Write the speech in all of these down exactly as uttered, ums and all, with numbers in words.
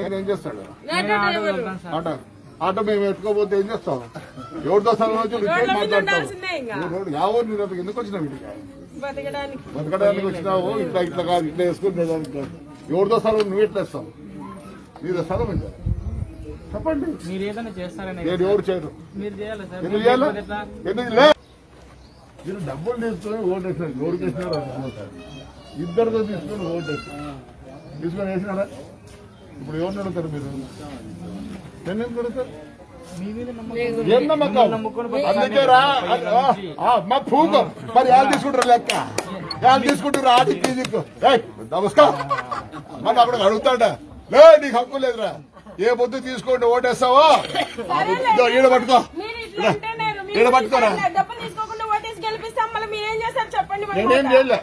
ఆయన ఏం చేస్తాడు? ఆటో ఆటో మేము పెట్టుకోపోతే ఏం చేస్తాం? ఎవరితో స్థలం వచ్చి మాట్లాడతావు? యావో మీరు ఎందుకు వచ్చినావు? ఇంటికి బతకడానికి వచ్చినావు. ఇట్లా ఇట్లా కాదు, ఇట్లా వేసుకునేదానికి కాదు. ఎవరితో స్థలం నువ్వు ఎట్లా వేస్తావు? నీదో స్థలం ఏంటో చెప్పండి. మీరు ఏదైనా చేస్తారని నేను ఎవరు చేయరు. మీరు చేయాలి సార్. ఎందుకు చేయాలి? ఎందుకు లే మీరు డబ్బులు తీసుకొని ఓటు వేసినారు. ఎవరికి వేసినారు? ఇద్దరితో తీసుకొని ఓటు వేసినారు. తీసుకొని వేసినారా? ఇప్పుడు ఎవరిని అడుగుతారు మీరు? నేను ఎందుకు అడుగుతారు? ఏం నమ్మకం? అందుకే రా మా పూకం. మరి వాళ్ళు తీసుకుంటారు లెక్క, వాళ్ళు తీసుకుంటారు ఆడికి తీసుకో. నమస్కారం మరి అప్పుడు అడుగుతాడా? లే నీకు హక్కు లేదురా. ఏ పొద్దు తీసుకోండి ఓటేస్తావో ఈడ పట్టుకో, ఈడ పట్టుకోరా. నేనేం చేయలే.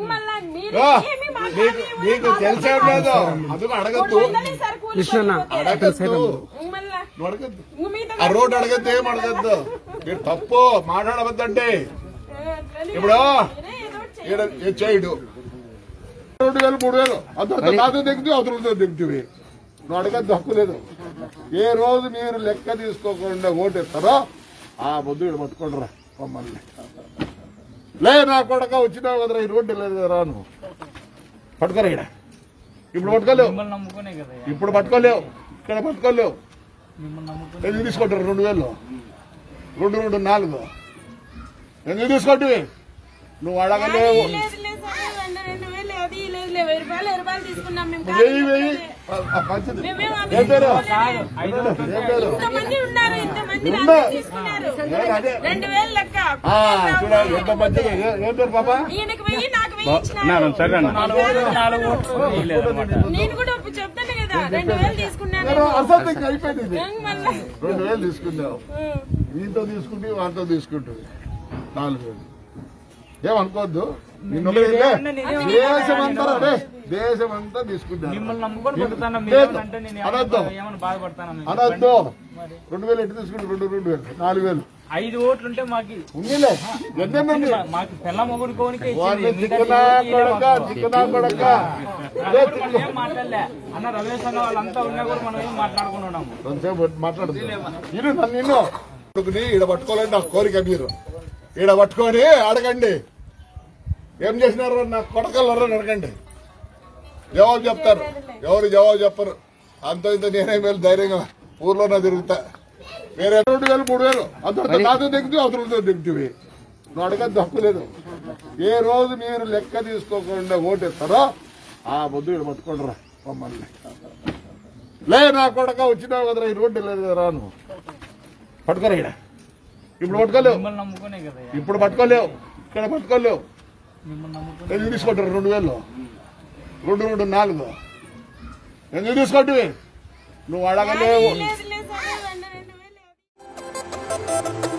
నీకు తెలిసే లేదు, అందుకు అడగద్దు. అడగద్దు అడగద్దు ఆ రోడ్డు అడగద్దు, ఏం అడగద్దు. మీరు తప్పు మాట్లాడవద్దండి. ఇప్పుడు ఈడ చేయడు రెండు వేలు మూడు వేలు అంత నాతో దిగుతూ అవతలతో దిగుతుంది. నువ్వు అడగద్దు, హక్కు లేదు. ఏ రోజు మీరు లెక్క తీసుకోకుండా ఓటేస్తారో ఆ బొద్దు ఇక్కడ పట్టుకుంటారా మమ్మల్ని. లే నా కొడక వచ్చినావు కదరా, ఈ రోడ్డు లేదు కదరా, నువ్వు పట్టుకోరా. ఇక్కడ ఇప్పుడు పట్టుకోలేవు, ఇప్పుడు పట్టుకోలేవు, ఇక్కడ పట్టుకోలేవు. ఎందుకు తీసుకుంటారు? రెండు వేలు రెండు రెండు నాలుగు ఎందుకు తీసుకుంటే నువ్వు అడగలేవు. వెయ్యి వెయ్యి ఏం పేరు? చూడాలి ఎంత మంచిగా. ఏం పేరు పాపా? అయిపోయింది. రెండు వేలు తీసుకున్నావు. దీంతో తీసుకుంటే వాళ్ళతో తీసుకుంటుంది నాలుగు వేలు. ఏమనుకోవద్దు. నిన్న దేశమంతా అదే దేశమంతా తీసుకుంటాను. అనొద్దు అనొద్దు. రెండు వేలు ఎటు తీసుకుంటే రెండు రెండు వేలు నాలుగు వేలు ఐదు ఓట్లుంటే మాకు ఉన్నిలే. ఎన్నండి మాకు పిల్ల మొగుడుకోనికి మాట్లాడలే అన్న. రమేష్ అన్న వాళ్ళంతా ఉన్నా కూడా మనం ఏం మాట్లాడుకున్నాము. మాట్లాడుతుంది ఇరు నన్ను నిన్ను ఈడ పట్టుకోవాలండి నా కోరిక. మీరు ఈడ పట్టుకొని అడగండి ఏం చేసినారు నా కొడకల్లో అడగండి. జవాబు చెప్తారు. ఎవరు జవాబు చెప్పరు. అంత ఇంత నేనే మేలు ధైర్యంగా ఊర్లోనే తిరుగుతా. వేరే రెండు వేలు మూడు వేలు అంత నాతో దిగుతూ అవతలతో దిగుతుంది. నువ్వు అడగద్దు, హక్కు లేదు. ఏ రోజు మీరు లెక్క తీసుకోకుండా ఓటేస్తారో ఆ బొద్దు ఇక్కడ పట్టుకుంటారా మమ్మల్ని. లే నా కొడక వచ్చినావు కదరా, ఈ రోడ్డు లేదు కదరా, నువ్వు పట్టుకోరా. ఇక్కడ ఇప్పుడు పట్టుకోలేవు, ఇప్పుడు పట్టుకోలేవు, ఇక్కడ పట్టుకోలేవు. ఎందుకు తీసుకుంటారు? రెండు వేలు రెండు రెండు నాలుగు ఎందుకు తీసుకుంటే నువ్వు అడగలేవు.